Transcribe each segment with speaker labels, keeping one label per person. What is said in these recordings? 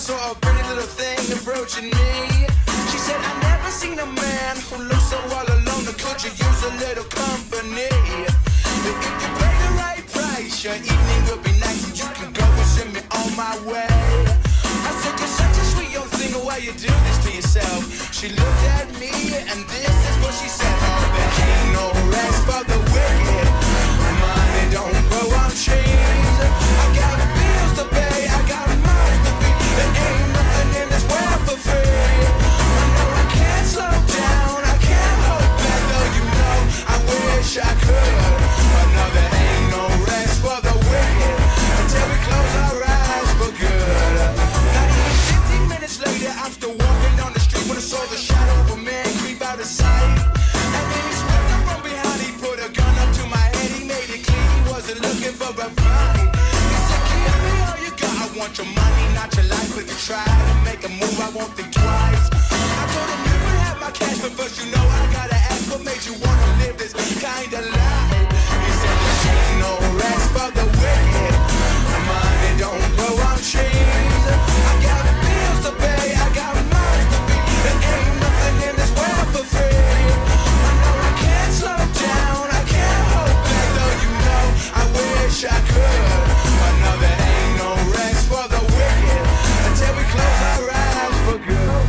Speaker 1: saw a pretty little thing approaching me. She said, I never seen a man who looks so all alone. Could you use a little company? If you pay the right price, your evening will be nice, and you can go and send me on my way. I said, you're such a sweet young thing, why you do this to yourself? She looked at me, and this is what she said. Oh, there ain't no rest for the wicked. Money don't grow on trees. I got bills to pay, I got mouths to feed. There ain't nothing in this world for free. I know I can't slow down, I can't hold back, though you know I wish I could. But no, there ain't no rest for the wicked until we close our eyes for good. Not even 15 minutes later, I'm still walking on the street when I saw the shadow of a man creep out of sight. And then he swept up from behind, he put a gun up to my head, he made it clear he wasn't looking for a fight. He said, give me all you got, I want your money, not your life. If you try to make a move, I won't think twice. I told him you could have my cash, but first you know I gotta ask what made you wanna live this kind of life. He said, there ain't no rest for the wicked. Money don't grow on trees. I got bills to pay, I got mouths to feed. There ain't nothing in this world for free. I know I can't slow down, I can't hold back, though you know I wish I could. But no, there ain't no rest for the wicked until we close our eyes for good.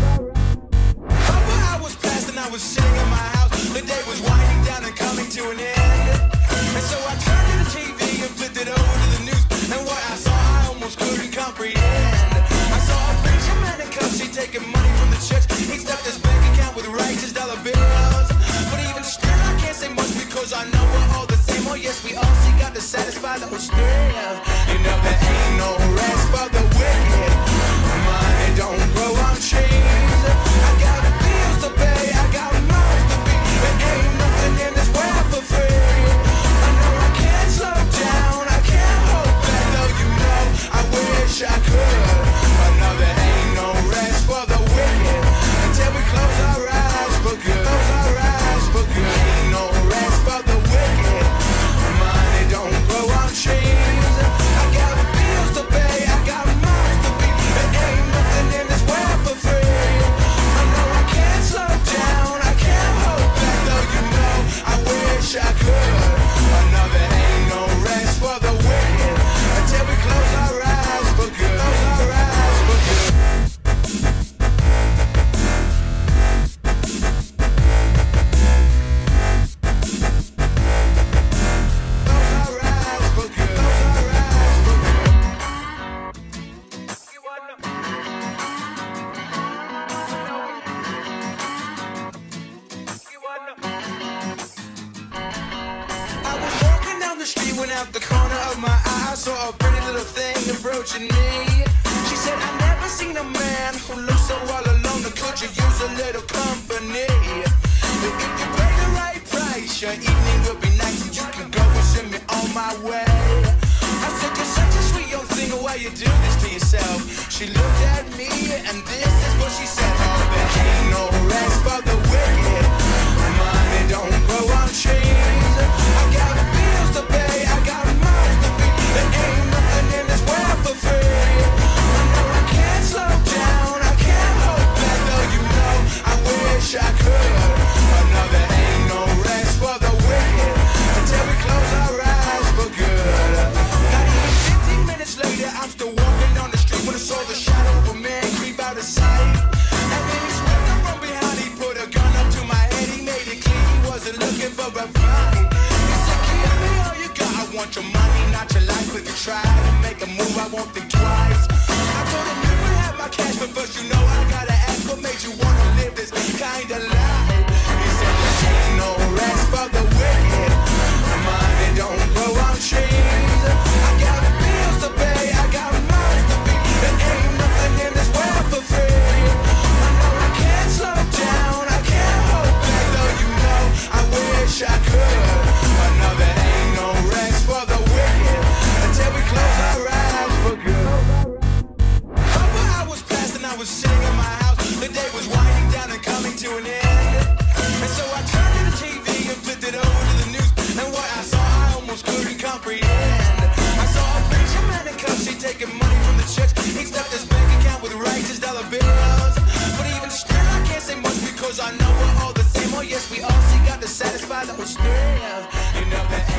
Speaker 1: Couple hours passed and I was sitting in my house. The day was winding down and coming to an end. And so I turned to the TV and flipped it over to the news. And what I saw I almost couldn't comprehend. I saw a preacher man in cuffs, he taking money from the church. He stuffed his bank account with righteous dollar bills. But even still I can't say much because I know we're all the same. Oh yes, we all seek out to satisfy those thrills. You know there ain't no rest for the wicked. Money don't grow on trees. I got bills to pay, I got mouths to feed. There ain't nothing in this world for free. I know I can't slow down, I can't hold back, though you know I wish I could. But no, there ain't no rest for the wicked until we close our eyes for good. Close our eyes for good. Ain't no rest for the wicked. Money don't grow on trees. I got bills to pay, I got mouths to feed. There ain't nothing in this world for free. I know I can't slow down, I can't hold back, though you know I wish I could. But no, there ain't no rest for the wicked until we close our eyes for good. Close our eyes for good. Close our eyes for good. Close our eyes for good. You wanna know? You wanna know? I was walking down the street when out the corner of my eye I saw a pretty little thing approaching me. She said, I never seen a man who looks so all alone. Could you use a little company? If you pay the right price, your evening will be nice, and you can go and send me on my way. I said, you're such a sweet young thing, why you do this to yourself? She looked at me, and this is what she said. Oh, there ain't no rest for the wicked. Money don't grow on trees. I got bills to pay, I got mouths to feed. There ain't nothing in this world for free. I know I can't slow down, I can't hold back, though you know I wish I could. But no, there ain't no rest for the wicked until we close our eyes for good. Not even 15 minutes later, I'm still walking on the street when I saw the shadow of a man creep out of sight. And then he swept up from behind, he put a gun up to my head, he made it clear he wasn't looking for a fight. He said, give me all you got, I want your money, not your life. If you try to make a move, I won't think twice. I told him you could have my cash, but first you know I gotta ask what made you wanna live this kind of life. He said, there ain't no rest for the wicked. Money don't grow on trees. I got bills to pay, I got mouths to feed. There ain't nothing in this world for free. I know I can't slow down, I can't hold back, though you know I wish I could. But no, there ain't no rest for the wicked until we close our eyes for good. Couple hours passed and I was sitting in my house. The day was winding down and coming to an end. And so I turned to the TV and flipped it over to the news. And what I saw I almost couldn't comprehend. I saw a preacher man in cuffs, he taking money from the church. He stuffed his bank account with right satisfy those thrills. You never